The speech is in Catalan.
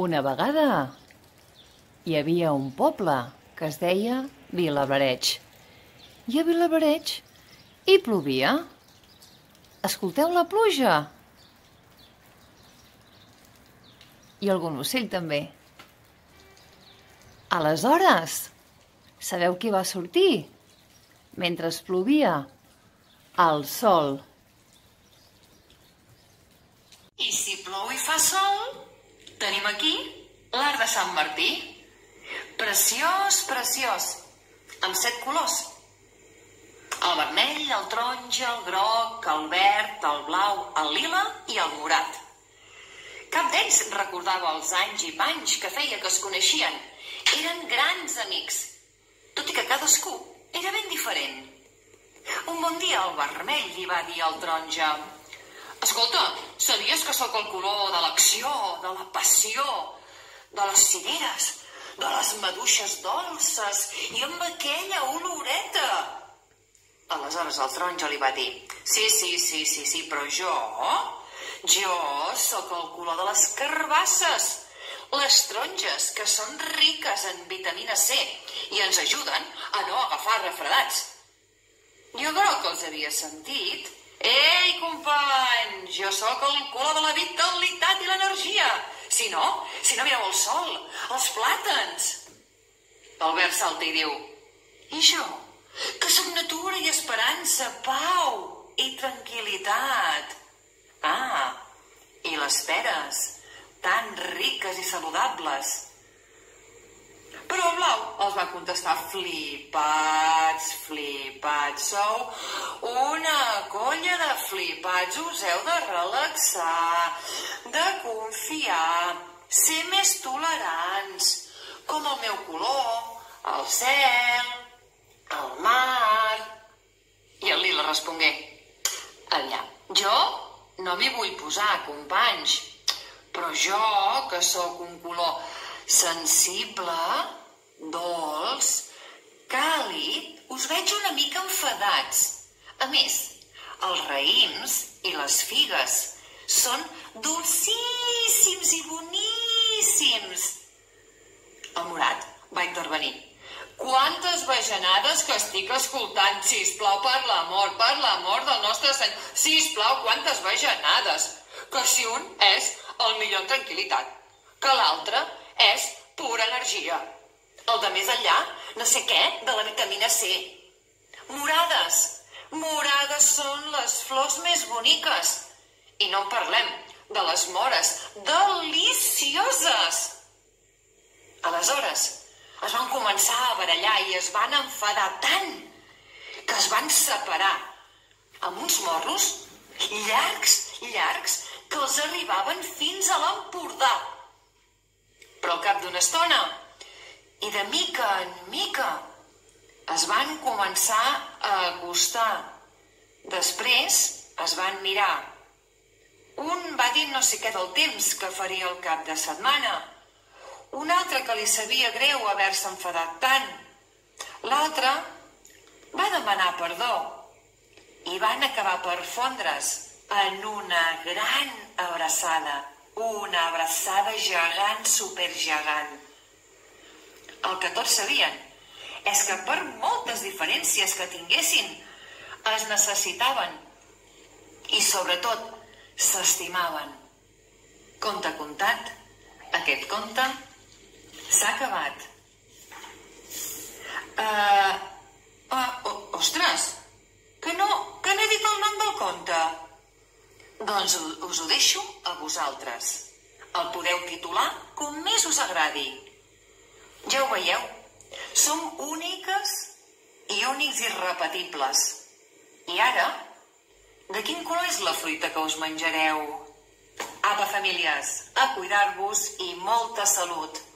Una vegada hi havia un poble que es deia Vilablareix. I a Vilablareix hi plovia. Escolteu la pluja. I algun ocell també. Aleshores, sabeu qui va sortir? Mentre plovia, el sol. I si plou i fa sol, tenim aquí l'Arc de Sant Martí. Preciós, preciós, amb 7 colors. El vermell, el taronja, el groc, el verd, el blau, el lila i el morat. Cap d'ells recordava els anys i panys que feia que es coneixien. Eren grans amics, tot i que cadascú era ben diferent. Un bon dia el vermell li va dir al taronja: «Escolta, sabies que sóc el color de l'acció, de la passió, de les cireres, de les maduixes dolces i amb aquella oloreta?» Aleshores el taronja li va dir: Sí, però jo sóc el color de les carbasses, les taronges, que són riques en vitamina C i ens ajuden a no agafar refredats. I el groc els havia sentit. Ei, company, jo sóc el color de la vitalitat i l'energia. Si no, mireu el sol, els plàtans. El verd salta i diu: I jo, que sóc natura i esperança, pau i tranquil·litat. Ah, i les peres, tan riques i saludables. Però el blau els va contestar: Flipats, sou una colla de flipats, us heu de relaxar, de confiar, ser més tolerants, com el meu color, el cel, el mar. I el lila respongué: Aviam, jo no m'hi vull posar, companys, però jo, que sóc un color sensible, dolç, càlid, us veig una mica enfadats. A més, els raïms i les figues són dolcíssims i boníssims. El morat va intervenir: Quantes bajanades que estic escoltant, sisplau, per l'amor del nostre senyor. Sisplau, quantes bajanades. Que si un és el millor en tranquil·litat, que l'altre és pura energia, el de més enllà, no sé què, de la vitamina C. Morades són les flors més boniques. I no en parlem de les mores delicioses. Aleshores, es van començar a barallar i es van enfadar tant que es van separar amb uns morros llargs que els arribaven fins a l'Empordà. Però al cap d'una estona, i de mica en mica, es van començar a acostar. Després es van mirar. Un va dir no sé què del temps que faria el cap de setmana. Un altre que li sabia greu haver-se enfadat tant. L'altre va demanar perdó i van acabar per fondre's en una gran abraçada. Una abraçada gegant, supergegant. El que tots sabien és que per moltes diferències que tinguessin, es necessitaven i, sobretot, s'estimaven. Conte contat, aquest conte s'ha acabat. Ostres, que no he dit el nom del conte. Doncs us ho deixo a vosaltres. El podeu titular com més us agradi. Ja ho veieu, som úniques i únics irrepetibles. I ara, de quin color és la fruita que us menjareu? Apa, famílies, a cuidar-vos i molta salut.